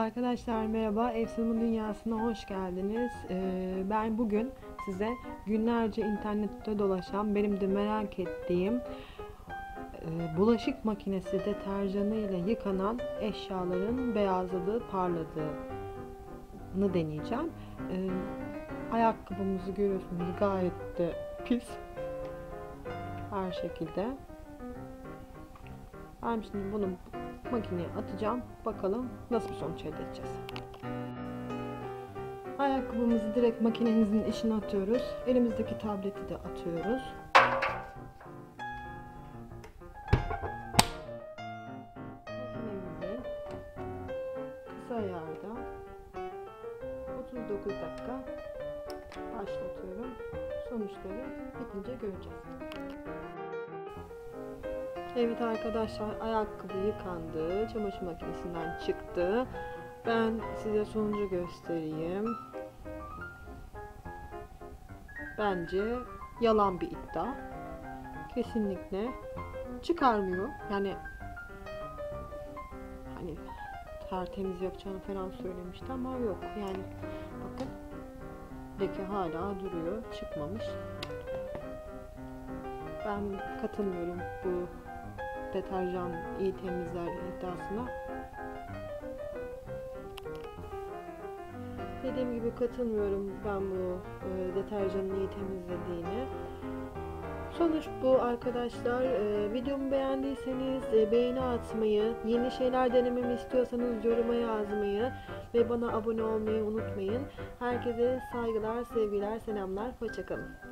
Arkadaşlar merhaba, Efsun'un dünyasına hoş geldiniz. Ben bugün size günlerce internette dolaşan, benim de merak ettiğim bulaşık makinesi deterjanı ile yıkanan eşyaların beyazladığı, parladığını deneyeceğim. Ayakkabımızı görüyorsunuz, gayet de pis her şekilde. Ben şimdi bunu makineye atacağım. Bakalım nasıl bir sonuç elde edeceğiz. Ayakkabımızı direkt makinemizin içine atıyoruz. Elimizdeki tableti de atıyoruz. Makinemizi kısa ayarda 39 dakika başlatıyorum. Sonuçları bitince göreceğiz. Evet arkadaşlar, ayakkabı yıkandı, çamaşır makinesinden çıktı. Ben size sonucu göstereyim. Bence yalan bir iddia. Kesinlikle çıkarmıyor. Yani hani tertemiz yapacağını falan söylemişti ama yok. Yani bakın, leke hala duruyor, çıkmamış. Ben katılmıyorum bu deterjan iyi temizler iddiasına. Dediğim gibi katılmıyorum ben bu deterjanın iyi temizlediğine. Sonuç bu arkadaşlar. Videomu beğendiyseniz beğeni atmayı, yeni şeyler denememi istiyorsanız yoruma yazmayı ve bana abone olmayı unutmayın. Herkese saygılar, sevgiler, selamlar, hoşça kalın.